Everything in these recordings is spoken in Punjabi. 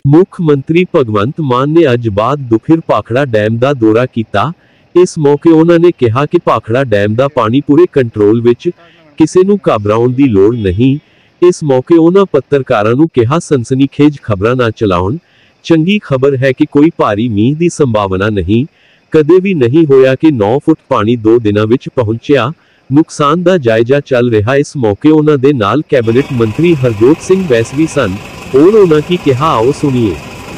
ਮੁੱਖ ਮੰਤਰੀ ਭਗਵੰਤ ਮਾਨ ਨੇ ਅੱਜ ਬਾਅਦ ਦੁਪਹਿਰ ਭਾਖੜਾ ਡੈਮ ਦਾ ਦੌਰਾ ਕੀਤਾ। ਇਸ ਮੌਕੇ ਉਹਨਾਂ ਨੇ ਕਿਹਾ ਕਿ ਭਾਖੜਾ ਡੈਮ ਦਾ ਪਾਣੀ ਪੂਰੇ ਕੰਟਰੋਲ ਵਿੱਚ, ਕਿਸੇ ਨੂੰ ਘਬਰਾਉਣ ਦੀ ਲੋੜ ਨਹੀਂ। ਇਸ ਮੌਕੇ ਉਹਨਾਂ ਪੱਤਰਕਾਰਾਂ ਨੂੰ ਕਿਹਾ ਸਨਸਨੀਖੇਜ ਖਬਰਾਂ ਨਾ ਚਲਾਉਣ। ਚੰਗੀ ਖਬਰ ਹੈ ਕਿ ਕੋਈ ਭਾਰੀ ਮੀਂਹ ਦੀ ਸੰਭਾਵਨਾ ਨਹੀਂ। ਕਦੇ ਵੀ ਨਹੀਂ ਹੋਇਆ ਕਿ 9 ਫੁੱਟ ਪਾਣੀ 2 ਦਿਨਾਂ ਵਿੱਚ ਪਹੁੰਚਿਆ। ਨੁਕਸਾਨ ਦਾ ਜਾਇਜ਼ਾ ਚੱਲ ਰਿਹਾ। ਇਸ ਮੌਕੇ ਉਹਨਾਂ ਦੇ ਨਾਲ ਕੈਬਨਿਟ ਮੰਤਰੀ ਹਰਜੋਤ ਸਿੰਘ ਵੈਸ ਵੀ ਸਨ। ਹੋਰ ਉਹਨਾਂ ਕੀ ਕਿਹਾ, ਆਓ ਸੁਣੀਏ।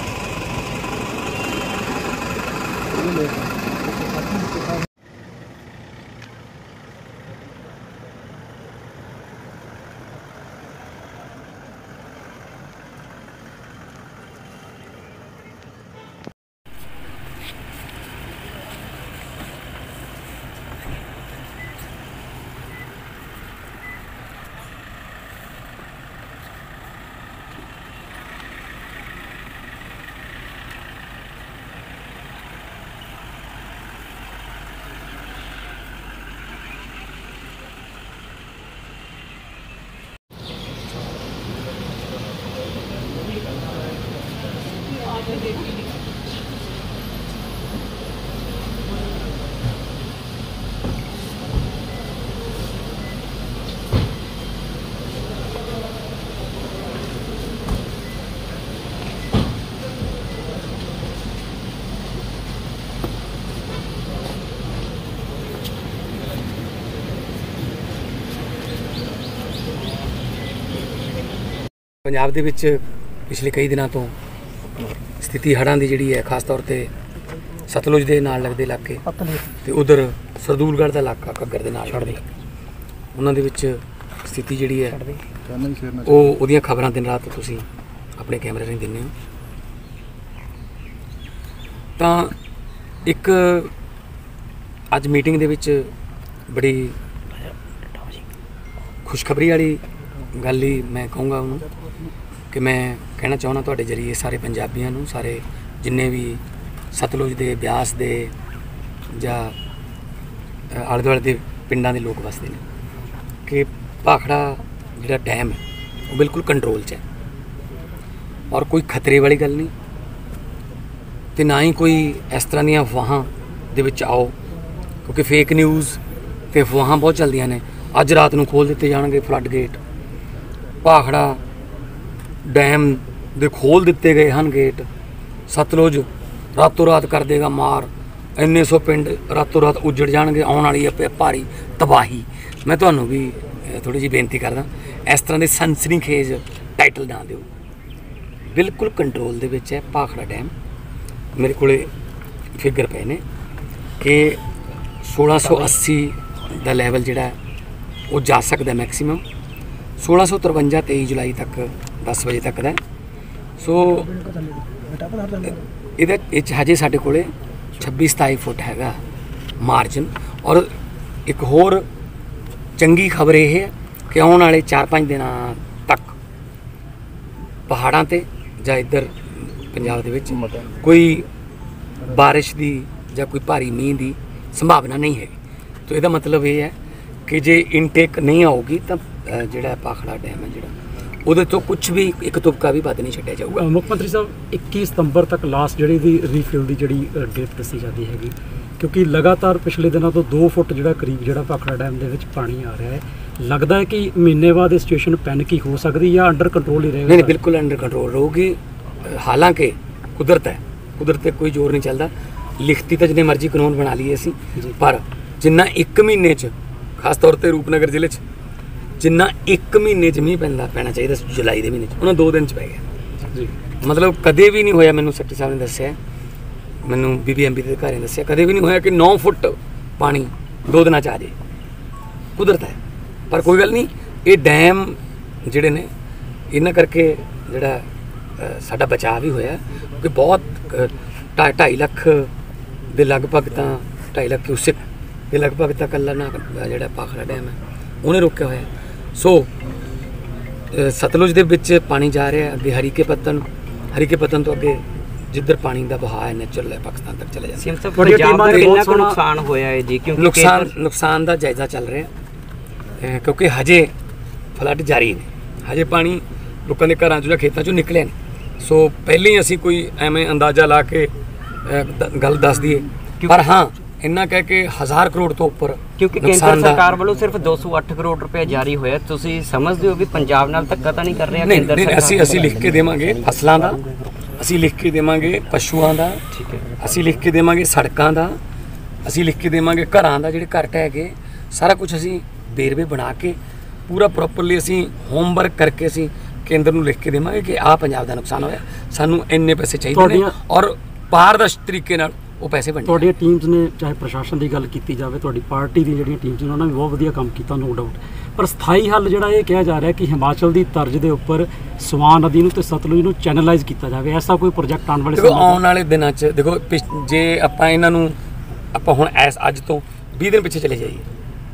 ਪੰਜਾਬ ਦੇ ਵਿੱਚ ਪਿਛਲੇ ਕਈ ਦਿਨਾਂ ਤੋਂ ਸਥਿਤੀ ਹੜ੍ਹਾਂ ਦੀ ਜਿਹੜੀ ਹੈ, ਖਾਸ ਤੌਰ 'ਤੇ ਸਤਲੁਜ ਦੇ ਨਾਲ ਲੱਗਦੇ ਇਲਾਕੇ ਤੇ ਉਧਰ ਸਰਦੂਲਗੜ੍ਹ ਦਾ ਇਲਾਕਾ ਘੱਗਰ ਦੇ ਨਾਲ ਲੱਗਦੇ, ਉਹਨਾਂ ਦੇ ਵਿੱਚ ਸਥਿਤੀ ਜਿਹੜੀ ਹੈ ਉਹਦੀਆਂ ਖਬਰਾਂ ਦਿਨ ਰਾਤ ਤੁਸੀਂ ਆਪਣੇ ਕੈਮਰੇ ਰਾਹੀਂ ਦਿੰਦੇ ਹੋ। ਤਾਂ ਇੱਕ ਅੱਜ ਮੀਟਿੰਗ ਦੇ ਵਿੱਚ ਬੜੀ ਖੁਸ਼ਖਬਰੀ ਵਾਲੀ ਗੱਲ ਹੀ ਮੈਂ ਕਹੂੰਗਾ ਉਹਨੂੰ ਕਿ ਮੈਂ ਕਹਿਣਾ ਚਾਹੁੰਦਾ ਤੁਹਾਡੇ ਜਰੀਏ ਸਾਰੇ ਪੰਜਾਬੀਆਂ ਨੂੰ, ਸਾਰੇ ਜਿੰਨੇ ਵੀ ਸਤਲੁਜ ਦੇ, ਬਿਆਸ ਦੇ ਜਾਂ ਆਲੇ ਦੁਆਲੇ ਦੇ ਪਿੰਡਾਂ ਦੇ ਲੋਕ ਵਸਦੇ ਨੇ ਕਿ ਭਾਖੜਾ ਜਿਹੜਾ ਡੈਮ ਹੈ ਉਹ ਬਿਲਕੁਲ ਕੰਟਰੋਲ 'ਚ ਹੈ ਔਰ ਕੋਈ ਖਤਰੇ ਵਾਲੀ ਗੱਲ ਨਹੀਂ ਅਤੇ ਨਾ ਹੀ ਕੋਈ ਇਸ ਤਰ੍ਹਾਂ ਦੀਆਂ ਅਫਵਾਹਾਂ ਦੇ ਵਿੱਚ ਆਓ, ਕਿਉਂਕਿ ਫੇਕ ਨਿਊਜ਼ ਅਤੇ ਅਫਵਾਹਾਂ ਬਹੁਤ ਚੱਲਦੀਆਂ ਨੇ। ਅੱਜ ਰਾਤ ਨੂੰ ਖੋਲ੍ਹ ਦਿੱਤੇ ਜਾਣਗੇ ਫਲੱਡ ਗੇਟ, ਭਾਖੜਾ ਡੈਮ ਦੇ ਖੋਲ੍ਹ ਦਿੱਤੇ ਗਏ ਹਨ ਗੇਟ, ਸਤਲੁਜ ਰਾਤੋਂ ਰਾਤ ਕਰ ਦੇਗਾ ਮਾਰ, ਇੰਨੇ ਸੌ ਪਿੰਡ ਰਾਤੋਂ ਰਾਤ ਉੱਜੜ ਜਾਣਗੇ, ਆਉਣ ਵਾਲੀ ਹੈ ਭਾਰੀ ਤਬਾਹੀ। ਮੈਂ ਤੁਹਾਨੂੰ ਵੀ ਥੋੜ੍ਹੀ ਜਿਹੀ ਬੇਨਤੀ ਕਰਦਾ, ਇਸ ਤਰ੍ਹਾਂ ਦੇ ਸਨਸਨੀਖੇਜ ਟਾਈਟਲ ਨਾ ਦਿਓ। ਬਿਲਕੁਲ ਕੰਟਰੋਲ ਦੇ ਵਿੱਚ ਹੈ ਭਾਖੜਾ ਡੈਮ। ਮੇਰੇ ਕੋਲ ਫਿਗਰ ਪਏ ਨੇ ਕਿ 1680 ਦਾ ਲੈਵਲ ਜਿਹੜਾ ਉਹ ਜਾ ਸਕਦਾ ਮੈਕਸੀਮਮ, 1653 23 ਜੁਲਾਈ ਤੱਕ 10 ਵਜੇ ਤੱਕ ਦਾ। ਸੋ ਇਹਦੇ ਵਿੱਚ ਹਜੇ ਸਾਡੇ ਕੋਲ 26-27 ਫੁੱਟ ਹੈਗਾ ਮਾਰਜਨ। ਔਰ ਇੱਕ ਹੋਰ ਚੰਗੀ ਖਬਰ ਇਹ ਹੈ ਕਿ ਆਉਣ ਵਾਲੇ 4-5 ਦਿਨਾਂ ਤੱਕ ਪਹਾੜਾਂ 'ਤੇ ਜਾਂ ਇੱਧਰ ਪੰਜਾਬ ਦੇ ਵਿੱਚ ਕੋਈ ਬਾਰਿਸ਼ ਦੀ ਜਾਂ ਕੋਈ ਭਾਰੀ ਮੀਂਹ ਦੀ ਸੰਭਾਵਨਾ ਨਹੀਂ ਹੈ। ਤਾਂ ਇਹਦਾ ਮਤਲਬ ਇਹ ਹੈ ਕਿ ਜੇ ਇਨਟੇਕ ਨਹੀਂ ਆਊਗੀ ਤਾਂ ਜਿਹੜਾ ਭਾਖੜਾ ਡੈਮ ਹੈ ਜਿਹੜਾ ਉਹਦੇ ਤੋਂ ਕੁਝ ਵੀ ਇੱਕ ਤੁਪਕਾ ਵੀ ਵੱਧ ਨਹੀਂ ਛੱਡਿਆ ਜਾਊਗਾ। ਮੁੱਖ ਮੰਤਰੀ ਸਾਹਿਬ 21 ਸਤੰਬਰ ਤੱਕ ਲਾਸਟ ਜਿਹੜੀ ਦੀ ਰੀਫਿਲ ਦੀ ਜਿਹੜੀ ਡੇਟ ਦੱਸੀ ਜਾਂਦੀ ਹੈਗੀ, ਕਿਉਂਕਿ ਲਗਾਤਾਰ ਪਿਛਲੇ ਦਿਨਾਂ ਤੋਂ 2 ਫੁੱਟ ਜਿਹੜਾ ਕਰੀਬ ਜਿਹੜਾ ਭਾਖੜਾ ਡੈਮ ਦੇ ਵਿੱਚ ਪਾਣੀ ਆ ਰਿਹਾ ਹੈ, ਲੱਗਦਾ ਹੈ ਕਿ ਮਹੀਨੇ ਬਾਅਦ ਇਹ ਸਿਚੁਏਸ਼ਨ ਪੈਨਿਕ ਹੀ ਹੋ ਸਕਦੀ ਜਾਂ ਅੰਡਰ ਕੰਟਰੋਲ ਹੀ ਰਹੇਗਾ? ਨਹੀਂ, ਬਿਲਕੁਲ ਅੰਡਰ ਕੰਟਰੋਲ ਰਹੂਗੀ। ਹਾਲਾਂਕਿ ਕੁਦਰਤ ਹੈ, ਕੁਦਰਤ 'ਤੇ ਕੋਈ ਜ਼ੋਰ ਨਹੀਂ ਚੱਲਦਾ। ਲਿਖਤੀ ਤਾਂ ਜਿੰਨੇ ਮਰਜ਼ੀ ਕਾਨੂੰਨ ਬਣਾ ਲਈਏ ਅਸੀਂ, ਪਰ ਜਿੰਨਾ 1 ਮਹੀਨੇ 'ਚ, ਖਾਸ ਤੌਰ 'ਤੇ ਰੂਪਨਗਰ ਜ਼ਿਲ੍ਹੇ 'ਚ ਜਿੰਨਾ 1 ਮਹੀਨੇ 'ਚ ਮੀਂਹ ਪੈਣਾ ਚਾਹੀਦਾ ਜੁਲਾਈ ਦੇ ਮਹੀਨੇ 'ਚ, ਉਹਨਾਂ 2 ਦਿਨ 'ਚ ਪੈ ਗਿਆ ਜੀ। ਮਤਲਬ ਕਦੇ ਵੀ ਨਹੀਂ ਹੋਇਆ, ਮੈਨੂੰ ਸੈਕਟਰੀ ਸਾਹਿਬ ਨੇ ਦੱਸਿਆ, ਮੈਨੂੰ BBMP ਦੇ ਅਧਿਕਾਰੀ ਨੇ ਦੱਸਿਆ, ਕਦੇ ਵੀ ਨਹੀਂ ਹੋਇਆ ਕਿ 9 ਫੁੱਟ ਪਾਣੀ 2 ਦਿਨਾਂ 'ਚ ਆ ਜਾਏ। ਕੁਦਰਤ ਹੈ, ਪਰ ਕੋਈ ਗੱਲ ਨਹੀਂ। ਇਹ ਡੈਮ ਜਿਹੜੇ ਨੇ ਇਹਨਾਂ ਕਰਕੇ ਜਿਹੜਾ ਸਾਡਾ ਬਚਾਅ ਵੀ ਹੋਇਆ, ਕਿਉਂਕਿ ਬਹੁਤ 2.5 ਲੱਖ ਦੇ ਲਗਭਗ, ਤਾਂ 2.5 ਲੱਖ ਕਿਊਸਿਕ ਦੇ ਲਗਭਗ ਤਾਂ ਇਕੱਲਾ ਨਾ ਜਿਹੜਾ ਭਾਖੜਾ ਡੈਮ ਹੈ ਉਹਨੇ ਰੋਕਿਆ ਹੋਇਆ। ਸੋ ਸਤਲੁਜ ਦੇ ਵਿੱਚ ਪਾਣੀ ਜਾ ਰਿਹਾ ਅੱਗੇ ਹਰੀਕੇ ਪੱਤਨ ਤੋਂ ਅੱਗੇ ਜਿੱਧਰ ਪਾਣੀ ਦਾ ਵਹਾਅ ਹੈ ਨੈਚੁਰਲ ਹੈ, ਪਾਕਿਸਤਾਨ ਤੱਕ ਚਲੇ ਜਾਂਦਾ। ਪੰਜਾਬ ਦੇ ਕਿੰਨਾ ਕੁ ਨੁਕਸਾਨ ਹੋਇਆ ਹੈ ਜੀ? ਕਿਉਂਕਿ ਨੁਕਸਾਨ ਦਾ ਜਾਇਜ਼ਾ ਚੱਲ ਰਿਹਾ, ਕਿਉਂਕਿ ਹਜੇ ਫਲੱਡ ਜਾਰੀ ਨੇ, ਹਜੇ ਪਾਣੀ ਲੋਕਾਂ ਦੇ ਘਰਾਂ 'ਚੋਂ ਜਾਂ ਖੇਤਾਂ 'ਚੋਂ ਨਿਕਲਿਆ ਨਹੀਂ। ਸੋ ਪਹਿਲਾਂ ਹੀ ਅਸੀਂ ਕੋਈ ਐਵੇਂ ਅੰਦਾਜ਼ਾ ਲਾ ਕੇ ਗੱਲ ਦੱਸ ਦਈਏ, ਪਰ ਹਾਂ ਇੰਨਾ ਕਹਿ ਕੇ 1000 ਕਰੋੜ ਤੋਂ ਉੱਪਰ, ਕਿਉਂਕਿ ਕੇਂਦਰ ਸਰਕਾਰ ਵੱਲੋਂ ਸਿਰਫ 208 ਕਰੋੜ ਰੁਪਏ ਜਾਰੀ ਹੋਇਆ। ਤੁਸੀਂ ਸਮਝਦੇ ਹੋ ਵੀ ਪੰਜਾਬ ਨਾਲ ਧੱਕਾ ਤਾਂ ਨਹੀਂ ਕਰ ਰਿਹਾ ਕੇਂਦਰ ਸਰਕਾਰ? ਅਸੀਂ ਲਿਖ ਕੇ ਦੇਵਾਂਗੇ ਫਸਲਾਂ ਦਾ, ਅਸੀਂ ਲਿਖ ਕੇ ਦੇਵਾਂਗੇ ਪਸ਼ੂਆਂ ਦਾ, ਠੀਕ ਹੈ, ਅਸੀਂ ਲਿਖ ਕੇ ਦੇਵਾਂਗੇ ਸੜਕਾਂ ਦਾ, ਅਸੀਂ ਲਿਖ ਕੇ ਦੇਵਾਂਗੇ ਘਰਾਂ ਦਾ, ਜਿਹੜੇ ਘਰ ਢਹਿ ਗਏ, ਸਾਰਾ ਕੁਝ ਅਸੀਂ ਵੇਰਵੇ ਬਣਾ ਕੇ ਪੂਰਾ ਪ੍ਰੋਪਰਲੀ ਅਸੀਂ ਹੋਮਵਰਕ ਕਰਕੇ ਅਸੀਂ ਕੇਂਦਰ ਨੂੰ ਲਿਖ ਕੇ ਦੇਵਾਂਗੇ ਕਿ ਆਹ ਪੰਜਾਬ ਦਾ ਨੁਕਸਾਨ ਹੋਇਆ, ਸਾਨੂੰ ਇੰਨੇ ਪੈਸੇ ਚਾਹੀਦੇ ਨੇ, ਔਰ ਪਾਰਦਰਸ਼ੀ ਤਰੀਕੇ ਨਾਲ ਉਹ ਪੈਸੇ ਬਣੇ। ਤੁਹਾਡੀਆਂ ਟੀਮਸ ਨੇ, ਚਾਹੇ ਪ੍ਰਸ਼ਾਸਨ ਦੀ ਗੱਲ ਕੀਤੀ ਜਾਵੇ, ਤੁਹਾਡੀ ਪਾਰਟੀ ਦੀ ਜਿਹੜੀਆਂ ਟੀਮਸ ਨੇ ਉਹਨਾਂ ਨੇ ਬਹੁਤ ਵਧੀਆ ਕੰਮ ਕੀਤਾ, ਨੋ ਡਾਊਟ, ਪਰ ਸਥਾਈ ਹੱਲ ਜਿਹੜਾ ਇਹ ਕਿਹਾ ਜਾ ਰਿਹਾ ਕਿ ਹਿਮਾਚਲ ਦੀ ਤਰਜ਼ ਦੇ ਉੱਪਰ ਸਵਾਨ ਨਦੀ ਨੂੰ ਤੇ ਸਤਲੁਜ ਨੂੰ ਚੈਨਲਾਈਜ਼ ਕੀਤਾ ਜਾਵੇ, ਐਸਾ ਕੋਈ ਪ੍ਰੋਜੈਕਟ ਆਉਣ ਵਾਲੇ ਆਉਣ ਵਾਲੇ ਦਿਨਾਂ 'ਚ ਦੇਖੋ, ਜੇ ਆਪਾਂ ਇਹਨਾਂ ਨੂੰ ਆਪਾਂ ਹੁਣ ਅੱਜ ਤੋਂ 20 ਦਿਨ ਪਿੱਛੇ ਚਲੇ ਜਾਈਏ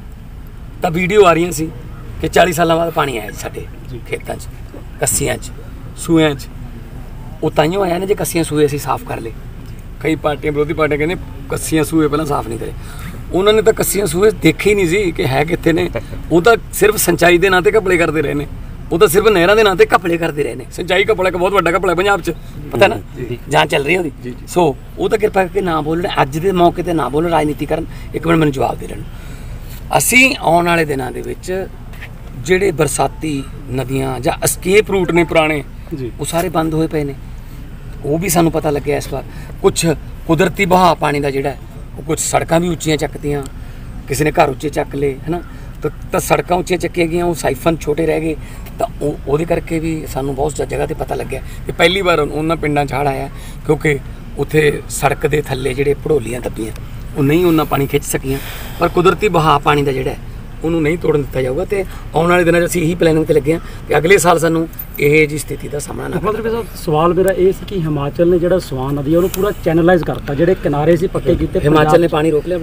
ਤਾਂ ਵੀਡੀਓ ਆ ਰਹੀਆਂ ਸੀ ਕਿ 40 ਸਾਲਾਂ ਬਾਅਦ ਪਾਣੀ ਆਇਆ ਸਾਡੇ ਖੇਤਾਂ 'ਚ, ਕੱਸੀਆਂ 'ਚ, ਸੂਇਆਂ 'ਚ। ਉਹ ਤਾਈਓ ਆਇਆ ਨੇ ਜੇ ਕੱਸੀਆਂ ਸੂਏ ਅਸੀਂ ਸਾਫ਼ ਕਰ ਲਏ। ਕਈ ਪਾਰਟੀਆਂ, ਵਿਰੋਧੀ ਪਾਰਟੀਆਂ ਕਹਿੰਦੇ ਕੱਸੀਆਂ ਸੂਏ ਪਹਿਲਾਂ ਸਾਫ਼ ਨਹੀਂ ਕਰੇ। ਉਹਨਾਂ ਨੇ ਤਾਂ ਕੱਸੀਆਂ ਸੂਏ ਦੇਖੇ ਹੀ ਨਹੀਂ ਸੀ ਕਿ ਹੈ ਕਿੱਥੇ ਨੇ। ਉਹ ਤਾਂ ਸਿਰਫ ਸਿੰਚਾਈ ਦੇ ਨਾਂ 'ਤੇ ਘਪਲੇ ਕਰਦੇ ਰਹੇ ਨੇ, ਉਹ ਤਾਂ ਸਿਰਫ ਨਹਿਰਾਂ ਦੇ ਨਾਂ 'ਤੇ ਘਪਲੇ ਕਰਦੇ ਰਹੇ ਨੇ। ਸਿੰਚਾਈ ਘਪਲਾ ਇੱਕ ਬਹੁਤ ਵੱਡਾ ਘਪਲਾ ਪੰਜਾਬ 'ਚ, ਪਤਾ ਨਾ, ਜਾਂਚ ਚੱਲ ਰਹੀ ਉਹਦੀ। ਸੋ ਉਹ ਤਾਂ ਕਿਰਪਾ ਕਰਕੇ ਨਾ ਬੋਲਣ, ਅੱਜ ਦੇ ਮੌਕੇ 'ਤੇ ਨਾ ਬੋਲਣ, ਰਾਜਨੀਤੀ ਕਰਨ। ਇੱਕ ਮਿੰਟ ਮੈਨੂੰ ਜਵਾਬ ਦੇ ਲੈਣ। ਅਸੀਂ ਆਉਣ ਵਾਲੇ ਦਿਨਾਂ ਦੇ ਵਿੱਚ ਜਿਹੜੇ ਬਰਸਾਤੀ ਨਦੀਆਂ ਜਾਂ ਐਸਕੇਪ ਰੂਟ ਨੇ ਪੁਰਾਣੇ, ਉਹ ਸਾਰੇ ਬੰਦ ਹੋਏ ਪਏ ਨੇ। ਉਹ ਵੀ ਸਾਨੂੰ ਪਤਾ ਲੱਗਿਆ ਇਸ ਵਾਰ। ਕੁਛ ਕੁਦਰਤੀ ਵਹਾਅ ਪਾਣੀ ਦਾ ਜਿਹੜਾ ਉਹ, ਕੁਛ ਸੜਕਾਂ ਵੀ ਉੱਚੀਆਂ ਚੱਕਤੀਆਂ, ਕਿਸੇ ਨੇ ਘਰ ਉੱਚੇ ਚੱਕ ਲਏ, ਹੈ ਨਾ, ਤਾਂ ਸੜਕਾਂ ਉੱਚੀਆਂ ਚੱਕੀਆਂ ਗਈਆਂ, ਉਹ ਸਾਈਫਨ ਛੋਟੇ ਰਹਿ ਗਏ। ਤਾਂ ਉਹਦੇ ਕਰਕੇ ਵੀ ਸਾਨੂੰ ਬਹੁਤ ਜਗ੍ਹਾ 'ਤੇ ਪਤਾ ਲੱਗਿਆ ਕਿ ਪਹਿਲੀ ਵਾਰ ਉਹਨਾਂ ਪਿੰਡਾਂ 'ਚ ਹੜ੍ਹ ਆਇਆ, ਕਿਉਂਕਿ ਉੱਥੇ ਸੜਕ ਦੇ ਥੱਲੇ ਜਿਹੜੇ ਭੜੋਲੀਆਂ ਦੱਬੀਆਂ, ਉਹ ਨਹੀਂ ਉਹਨਾਂ ਪਾਣੀ ਖਿੱਚ ਸਕੀਆਂ। ਪਰ ਕੁਦਰਤੀ ਵਹਾਅ ਪਾਣੀ ਦਾ ਜਿਹੜਾ ਉਹਨੂੰ ਨਹੀਂ ਤੋੜਨ ਦਿੱਤਾ ਜਾਊਗਾ। ਤੇ ਆਉਣ ਵਾਲੇ ਦਿਨਾਂ 'ਚ ਅਸੀਂ ਇਹੀ ਪਲੈਨਿੰਗ 'ਤੇ ਲੱਗੇ ਹਾਂ ਕਿ ਅਗਲੇ ਸਾਲ ਸਾਨੂੰ ਇਹ ਜੀ ਸਥਿਤੀ ਦਾ ਸਾਹਮਣਾ ਨਾ ਕਰਨਾ ਪਵੇ। ਸਵਾਲ ਮੇਰਾ ਇਹ ਸੀ ਕਿ ਹਿਮਾਚਲ ਨੇ ਜਿਹੜਾ ਸਵਾਨ ਨਦੀ ਉਹਨੂੰ ਪੂਰਾ ਚੈਨਲਾਈਜ਼ ਕਰਤਾ, ਜਿਹੜੇ ਕਿਨਾਰੇ ਸੀ ਪੱਕੇ ਕੀਤੇ, ਹਿਮਾਚਲ ਨੇ ਪਾਣੀ ਰੋਕ ਲਿਆ।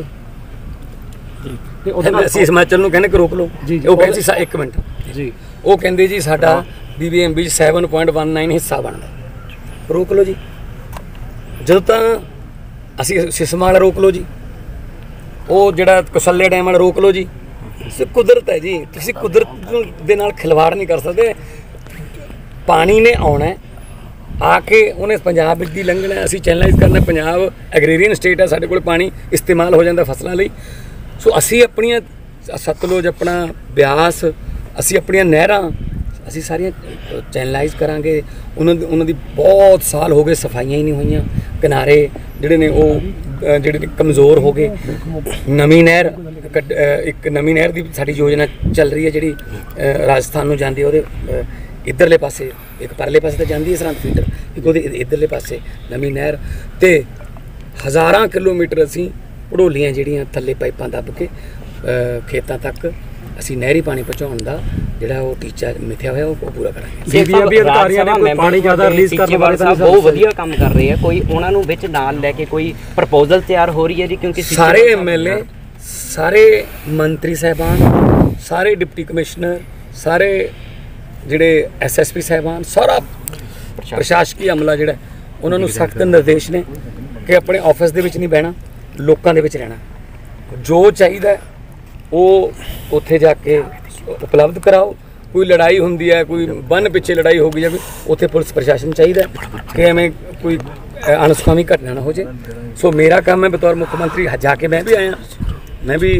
ਅਸੀਂ ਹਿਮਾਚਲ ਨੂੰ ਕਹਿੰਦੇ ਕਿ ਰੋਕ ਲਓ। ਉਹ ਕਹਿੰਦੇ ਸੀ ਇੱਕ ਮਿੰਟ ਜੀ, ਉਹ ਕਹਿੰਦੇ ਜੀ ਸਾਡਾ BBMB 7.19 ਹਿੱਸਾ ਬਣਦਾ, ਰੋਕ ਲਓ ਜੀ। ਜਦੋਂ ਤਾਂ ਅਸੀਂ ਸਿਸਮਾਂ ਵਾਲਾ ਰੋਕ ਲਓ ਜੀ, ਉਹ ਜਿਹੜਾ ਕਸੱਲੇ ਡੈਮ ਵਾਲਾ ਰੋਕ ਲਓ ਜੀ। ਕੁਦਰਤ ਹੈ ਜੀ, ਤੁਸੀਂ ਕੁਦਰਤ ਦੇ ਨਾਲ ਖਿਲਵਾੜ ਨਹੀਂ ਕਰ ਸਕਦੇ। ਪਾਣੀ ਨੇ ਆਉਣਾ, ਆ ਕੇ ਉਹਨੇ ਪੰਜਾਬ ਵਿੱਚ ਦੀ ਲੰਘਣਾ, ਅਸੀਂ ਚੈਨਲਾਈਜ਼ ਕਰਨਾ। ਪੰਜਾਬ ਐਗਰੀਰੀਅਨ ਸਟੇਟ ਹੈ, ਸਾਡੇ ਕੋਲ ਪਾਣੀ ਇਸਤੇਮਾਲ ਹੋ ਜਾਂਦਾ ਫਸਲਾਂ ਲਈ। ਸੋ ਅਸੀਂ ਆਪਣੀਆਂ ਸਤਲੁਜ, ਆਪਣਾ ਬਿਆਸ, ਅਸੀਂ ਆਪਣੀਆਂ ਨਹਿਰਾਂ, ਅਸੀਂ ਸਾਰੀਆਂ ਚੈਨਲਾਈਜ਼ ਕਰਾਂਗੇ। ਉਹਨਾਂ ਦੀ ਬਹੁਤ ਸਾਲ ਹੋ ਗਏ ਸਫਾਈਆਂ ਹੀ ਨਹੀਂ ਹੋਈਆਂ। ਕਿਨਾਰੇ ਜਿਹੜੇ ਨੇ ਉਹ ਜਿਹੜੇ ਨੇ ਕਮਜ਼ੋਰ ਹੋ ਗਏ। ਨਵੀਂ ਨਹਿਰ, ਇੱਕ ਨਵੀਂ ਨਹਿਰ ਦੀ ਸਾਡੀ ਯੋਜਨਾ ਚੱਲ ਰਹੀ ਹੈ, ਜਿਹੜੀ ਰਾਜਸਥਾਨ ਨੂੰ ਜਾਂਦੀ ਹੈ। ਉਹਦੇ ਇੱਧਰਲੇ ਪਾਸੇ, ਇੱਕ ਪਰਲੇ ਪਾਸੇ ਤਾਂ ਜਾਂਦੀ ਹੈ ਸਰਹੰਦ ਫੀਡਰ, ਇੱਕ ਉਹਦੇ ਇੱਧਰਲੇ ਪਾਸੇ ਨਵੀਂ ਨਹਿਰ। ਅਤੇ ਹਜ਼ਾਰਾਂ ਕਿਲੋਮੀਟਰ ਅਸੀਂ ਭੜੋਲੀਆਂ ਜਿਹੜੀਆਂ ਥੱਲੇ ਪਾਈਪਾਂ ਦੱਬ ਕੇ ਖੇਤਾਂ ਤੱਕ ਅਸੀਂ ਨਹਿਰੀ ਪਾਣੀ ਪਹੁੰਚਾਉਣ ਦਾ ਜਿਹੜਾ ਉਹ ਟੀਚਾ ਮਿਥਿਆ ਹੋਇਆ ਉਹ ਪੂਰਾ ਕਰਾਂਗੇ। BBMB ਅਧਿਕਾਰੀਆਂ ਨੇ ਪਾਣੀ ਜ਼ਿਆਦਾ ਰਿਲੀਜ਼ ਕਰਨ ਬਾਰੇ ਤਾਂ ਬਹੁਤ ਵਧੀਆ ਕੰਮ ਕਰ ਰਹੇ ਆ। ਕੋਈ ਉਹਨਾਂ ਨੂੰ ਵਿੱਚ ਨਾਲ ਲੈ ਕੇ ਕੋਈ ਪ੍ਰਪੋਜ਼ਲ ਤਿਆਰ ਹੋ ਰਹੀ ਹੈ ਜੀ? ਕਿਉਂਕਿ ਸਾਰੇ MLA, ਸਾਰੇ ਮੰਤਰੀ ਸਾਹਿਬਾਨ, ਸਾਰੇ ਡਿਪਟੀ ਕਮਿਸ਼ਨਰ, ਸਾਰੇ ਜਿਹੜੇ SSP ਸਾਹਿਬਾਨ, ਸਾਰਾ ਪ੍ਰਸ਼ਾਸਕੀ ਅਮਲਾ ਜਿਹੜਾ, ਉਹਨਾਂ ਨੂੰ ਸਖਤ ਨਿਰਦੇਸ਼ ਨੇ ਕਿ ਆਪਣੇ ਆਫਿਸ ਦੇ ਵਿੱਚ ਨਹੀਂ ਬਹਿਣਾ, ਲੋਕਾਂ ਦੇ ਵਿੱਚ ਰਹਿਣਾ। ਜੋ ਚਾਹੀਦਾ ਉਹ ਉੱਥੇ ਜਾ ਕੇ ਉਪਲਬਧ ਕਰਾਓ। ਕੋਈ ਲੜਾਈ ਹੁੰਦੀ ਹੈ, ਕੋਈ ਬੰਨ ਪਿੱਛੇ ਲੜਾਈ ਹੋ ਗਈ ਜਾਂ ਉੱਥੇ ਪੁਲਿਸ ਪ੍ਰਸ਼ਾਸਨ ਚਾਹੀਦਾ ਕਿ ਐਵੇਂ ਕੋਈ ਅਣਸੁਖਾਵੀ ਘਟਨਾ ਨਾ ਹੋ ਜੇ। ਸੋ ਮੇਰਾ ਕੰਮ ਹੈ ਬਤੌਰ ਮੁੱਖ ਮੰਤਰੀ, ਜਾ ਕੇ ਮੈਂ ਵੀ ਆਇਆ, ਮੈਂ ਵੀ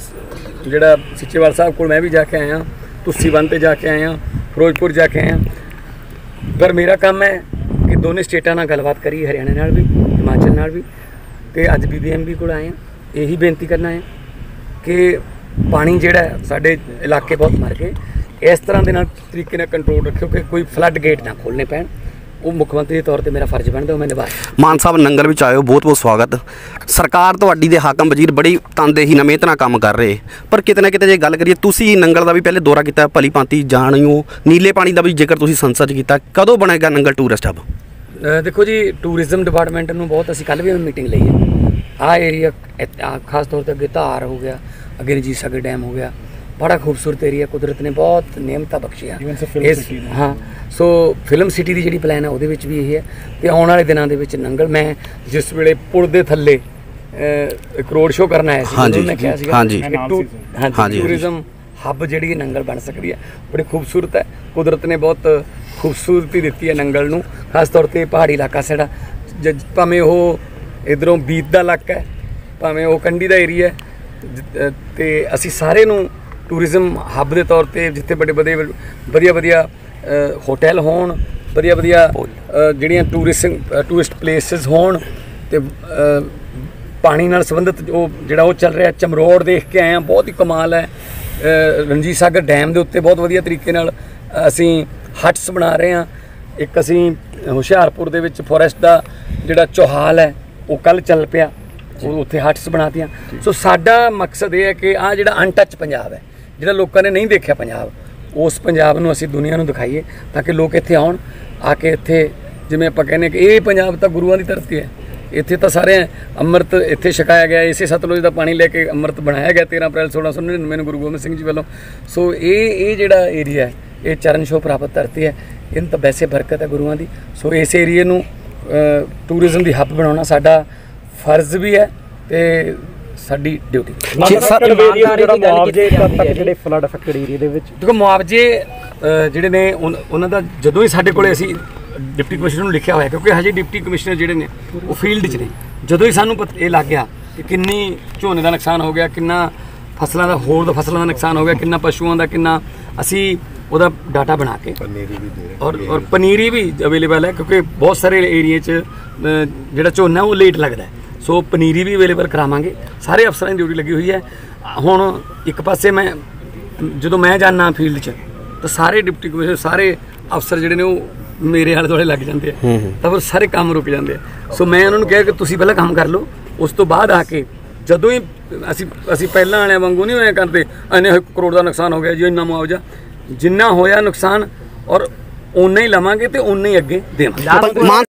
ਜਿਹੜਾ ਸਿੱਚੇਵਾਲ ਸਾਹਿਬ ਕੋਲ ਮੈਂ ਵੀ ਜਾ ਕੇ ਆਇਆ, ਤੁਸੀ ਬੰਨ 'ਤੇ ਜਾ ਕੇ ਆਇਆ, ਫਿਰੋਜ਼ਪੁਰ ਜਾ ਕੇ ਆਇਆ। ਪਰ ਮੇਰਾ ਕੰਮ ਹੈ ਕਿ ਦੋਨੇ ਸਟੇਟਾਂ ਨਾਲ ਗੱਲਬਾਤ ਕਰੀ, ਹਰਿਆਣਾ ਨਾਲ ਵੀ, ਹਿਮਾਚਲ ਨਾਲ ਵੀ। ਅਤੇ ਅੱਜ BBMB ਕੋਲ ਆਏ ਹਾਂ, ਇਹੀ ਬੇਨਤੀ ਕਰਨਾ ਹੈ ਕਿ ਪਾਣੀ ਜਿਹੜਾ ਸਾਡੇ ਇਲਾਕੇ ਬਹੁਤ ਮਰ ਗਏ, ਇਸ ਤਰ੍ਹਾਂ ਦੇ ਨਾਲ ਤਰੀਕੇ ਨਾਲ ਕੰਟਰੋਲ ਰੱਖਿਓ ਕਿ ਕੋਈ ਫਲੱਡ ਗੇਟ ਨਾ ਖੋਲ੍ਹਣੇ ਪੈਣ। ਉਹ ਮੁੱਖ ਮੰਤਰੀ ਦੇ ਤੌਰ 'ਤੇ ਮੇਰਾ ਫਰਜ਼ ਬਣਦਾ, ਉਹ ਮੈਂ ਨਿਭਾਇਆ। ਮਾਨ ਸਾਹਿਬ ਨੰਗਲ ਵਿੱਚ ਆਇਓ, ਬਹੁਤ ਬਹੁਤ ਸਵਾਗਤ। ਸਰਕਾਰ ਤੁਹਾਡੀ ਦੇ ਹਾਕਮ ਵਜ਼ੀਰ ਬੜੀ ਤਨਦੇਹੀ ਨਾਲ ਮਿਹਨਤ ਨਾਲ ਕੰਮ ਕਰ ਰਹੇ, ਪਰ ਕਿਤੇ ਨਾ ਕਿਤੇ ਜੇ ਗੱਲ ਕਰੀਏ, ਤੁਸੀਂ ਨੰਗਲ ਦਾ ਵੀ ਪਹਿਲੇ ਦੌਰਾ ਕੀਤਾ, ਭਲੀ ਭਾਂਤੀ ਜਾਣਿਓ। ਨੀਲੇ ਪਾਣੀ ਦਾ ਵੀ ਜ਼ਿਕਰ ਤੁਸੀਂ ਸੰਸਦ 'ਚ ਕੀਤਾ, ਕਦੋਂ ਬਣੇਗਾ ਨੰਗਲ ਟੂਰਿਸਟ ਹੱਬ? ਦੇਖੋ ਜੀ, ਟੂਰਿਜ਼ਮ ਡਿਪਾਰਟਮੈਂਟ ਨੂੰ ਬਹੁਤ, ਅਸੀਂ ਕੱਲ੍ਹ ਵੀ ਮੀਟਿੰਗ ਲਈ ਹੈ। ਆਹ ਏਰੀਆ ਖਾਸ ਤੌਰ 'ਤੇ ਅੱਗੇ ਧਾਰ ਹੋ ਗਿਆ, ਅੱਗੇ ਰਣਜੀਤ ਸਾਗਰ ਡੈਮ ਹੋ ਗਿਆ, ਬੜਾ ਖੂਬਸੂਰਤ ਏਰੀਆ, ਕੁਦਰਤ ਨੇ ਬਹੁਤ ਨਿਯਮਤਾਂ ਬਖਸ਼ੀਆਂ ਇਸ। ਹਾਂ, ਸੋ ਫਿਲਮ ਸਿਟੀ ਦੀ ਜਿਹੜੀ ਪਲਾਨ ਹੈ ਉਹਦੇ ਵਿੱਚ ਵੀ ਇਹ ਹੈ। ਅਤੇ ਆਉਣ ਵਾਲੇ ਦਿਨਾਂ ਦੇ ਵਿੱਚ ਨੰਗਲ, ਮੈਂ ਜਿਸ ਵੇਲੇ ਪੁਲ ਦੇ ਥੱਲੇ ਇੱਕ ਰੋਡ ਸ਼ੋਅ ਕਰਨ ਆਇਆ ਸੀ, ਮੈਂ ਕਿਹਾ ਸੀਗਾ ਟੂਰਿਜ਼ਮ ਹੱਬ ਜਿਹੜੀ ਨੰਗਲ ਬਣ ਸਕਦੀ ਹੈ। ਬੜੀ ਖੂਬਸੂਰਤ ਹੈ, ਕੁਦਰਤ ਨੇ ਬਹੁਤ ਖੂਬਸੂਰਤੀ ਦਿੱਤੀ ਹੈ ਨੰਗਲ ਨੂੰ, ਖਾਸ ਤੌਰ 'ਤੇ ਪਹਾੜੀ ਇਲਾਕਾ ਸਾਡਾ, ਭਾਵੇਂ ਉਹ ਇੱਧਰੋਂ ਬੀਤ ਦਾ ਇਲਾਕਾ ਹੈ, ਭਾਵੇਂ ਉਹ ਕੰਢੀ ਦਾ ਏਰੀਆ ਹੈ, ਅਤੇ ਅਸੀਂ ਸਾਰੇ ਨੂੰ ਟੂਰਿਜ਼ਮ ਹੱਬ ਦੇ ਤੌਰ 'ਤੇ ਜਿੱਥੇ ਵਧੀਆ ਹੋਟਲ ਹੋਣ, ਵਧੀਆ ਜਿਹੜੀਆਂ ਟੂਰਿਸਟ ਪਲੇਸਿਸ ਹੋਣ, ਅਤੇ ਪਾਣੀ ਨਾਲ ਸੰਬੰਧਿਤ ਉਹ ਚੱਲ ਰਿਹਾ ਚਮਰੋੜ ਦੇਖ ਕੇ ਆਏ ਹਾਂ, ਬਹੁਤ ਹੀ ਕਮਾਲ ਹੈ। ਰਣਜੀਤ ਸਾਗਰ ਡੈਮ ਦੇ ਉੱਤੇ ਬਹੁਤ ਵਧੀਆ ਤਰੀਕੇ ਨਾਲ ਅਸੀਂ ਹਟਸ ਬਣਾ ਰਹੇ ਹਾਂ। ਇੱਕ ਅਸੀਂ ਹੁਸ਼ਿਆਰਪੁਰ ਦੇ ਵਿੱਚ ਫੋਰੈਸਟ ਦਾ ਜਿਹੜਾ ਚੌਹਾਲ ਹੈ ਉਹ ਕੱਲ੍ਹ ਚੱਲ ਪਿਆ, ਉਹ ਉੱਥੇ ਹਟਸ ਬਣਾਤੀਆਂ। ਸੋ ਸਾਡਾ ਮਕਸਦ ਇਹ ਹੈ ਕਿ ਆਹ ਜਿਹੜਾ ਅਨਟੱਚ ਪੰਜਾਬ ਹੈ, ਜਿਹੜਾ ਲੋਕਾਂ ਨੇ ਨਹੀਂ ਦੇਖਿਆ ਪੰਜਾਬ, ਉਸ ਪੰਜਾਬ ਨੂੰ ਅਸੀਂ ਦੁਨੀਆ ਨੂੰ ਦਿਖਾਈਏ, ਤਾਂ ਕਿ ਲੋਕ ਇੱਥੇ ਆਉਣ, ਆ ਕੇ ਇੱਥੇ ਜਿਵੇਂ ਆਪਾਂ ਕਹਿੰਦੇ ਕਿ ਇਹ ਪੰਜਾਬ ਤਾਂ ਗੁਰੂਆਂ ਦੀ ਧਰਤੀ ਹੈ, ਇੱਥੇ ਤਾਂ ਸਾਰੇ ਅੰਮ੍ਰਿਤ ਇੱਥੇ ਛਕਾਇਆ ਗਿਆ, ਇਸੇ ਸਤਲੁਜ ਦਾ ਪਾਣੀ ਲੈ ਕੇ ਅੰਮ੍ਰਿਤ ਬਣਾਇਆ ਗਿਆ 13 ਅਪ੍ਰੈਲ 1699 ਨੂੰ ਗੁਰੂ ਗੋਬਿੰਦ ਸਿੰਘ ਜੀ ਵੱਲੋਂ। ਸੋ ਇਹ ਜਿਹੜਾ ਏਰੀਆ ਹੈ ਇਹ ਚਰਨ ਛੋਹ ਪ੍ਰਾਪਤ ਧਰਤੀ ਹੈ, ਇਹਨੂੰ ਤਾਂ ਵੈਸੇ ਬਰਕਤ ਹੈ ਗੁਰੂਆਂ ਦੀ। ਸੋ ਇਸ ਏਰੀਏ ਨੂੰ ਟੂਰਿਜ਼ਮ ਦੀ ਹੱਬ ਬਣਾਉਣਾ ਸਾਡਾ ਫਰਜ਼ ਵੀ ਹੈ ਤੇ ਸਾਡੀ ਡਿਊਟੀ। ਜਿਹੜੇ ਫਲੱਡ ਅਫੈਕਟਡ ਏਰੀਆ ਦੇ ਵਿੱਚ ਦੇਖੋ ਮੁਆਵਜ਼ੇ ਜਿਹੜੇ ਨੇ ਉਹਨਾਂ ਦਾ ਜਦੋਂ ਹੀ ਸਾਡੇ ਕੋਲੇ ਅਸੀਂ ਡਿਪਟੀ ਕਮਿਸ਼ਨਰ ਨੂੰ ਲਿਖਿਆ ਹੋਇਆ, ਕਿਉਂਕਿ ਹਜੇ ਡਿਪਟੀ ਕਮਿਸ਼ਨਰ ਜਿਹੜੇ ਨੇ ਉਹ ਫੀਲਡ 'ਚ ਨੇ, ਜਦੋਂ ਹੀ ਸਾਨੂੰ ਇਹ ਲੱਗ ਗਿਆ ਕਿ ਕਿੰਨੀ ਝੋਨੇ ਦਾ ਨੁਕਸਾਨ ਹੋ ਗਿਆ, ਕਿੰਨਾ ਫਸਲਾਂ ਦਾ ਨੁਕਸਾਨ ਹੋ ਗਿਆ, ਕਿੰਨਾ ਪਸ਼ੂਆਂ ਦਾ, ਕਿੰਨਾ, ਅਸੀਂ ਉਹਦਾ ਡਾਟਾ ਬਣਾ ਕੇ ਔਰ ਪਨੀਰੀ ਵੀ ਅਵੇਲੇਬਲ ਹੈ, ਕਿਉਂਕਿ ਬਹੁਤ ਸਾਰੇ ਏਰੀਏ 'ਚ ਜਿਹੜਾ ਝੋਨਾ ਉਹ ਲੇਟ ਲੱਗਦਾ, ਸੋ ਪਨੀਰੀ ਵੀ ਅਵੇਲੇਬਲ ਕਰਾਵਾਂਗੇ। ਸਾਰੇ ਅਫਸਰਾਂ ਦੀ ਡਿਊਟੀ ਲੱਗੀ ਹੋਈ ਹੈ। ਹੁਣ ਇੱਕ ਪਾਸੇ ਜਦੋਂ ਮੈਂ ਜਾਂਦਾ ਫੀਲਡ 'ਚ ਤਾਂ ਸਾਰੇ ਡਿਪਟੀ ਕਮਿਸ਼ਨਰ, ਸਾਰੇ ਅਫਸਰ ਜਿਹੜੇ ਨੇ ਉਹ ਮੇਰੇ ਆਲੇ ਦੁਆਲੇ ਲੱਗ ਜਾਂਦੇ ਆ, ਤਾਂ ਫਿਰ ਸਾਰੇ ਕੰਮ ਰੁਕ ਜਾਂਦੇ ਆ। ਸੋ ਮੈਂ ਉਹਨਾਂ ਨੂੰ ਕਿਹਾ ਕਿ ਤੁਸੀਂ ਪਹਿਲਾਂ ਕੰਮ ਕਰ ਲਓ, ਉਸ ਤੋਂ ਬਾਅਦ ਆ ਕੇ ਜਦੋਂ ਹੀ ਅਸੀਂ ਪਹਿਲਾਂ ਵਾਲਿਆਂ ਵਾਂਗੂ ਨਹੀਂ ਹੋਇਆ ਕਰਦੇ, ਇੰਨੇ 1 ਕਰੋੜ ਦਾ ਨੁਕਸਾਨ ਹੋ ਗਿਆ ਜੀ, ਇੰਨਾ ਮੁਆਵਜ਼ਾ, ਜਿੰਨਾ ਹੋਇਆ ਨੁਕਸਾਨ ਔਰ ਓਨਾ ਹੀ ਲਵਾਂਗੇ ਤੇ ਓਨਾ ਹੀ ਅੱਗੇ ਦੇਵਾਂਗੇ।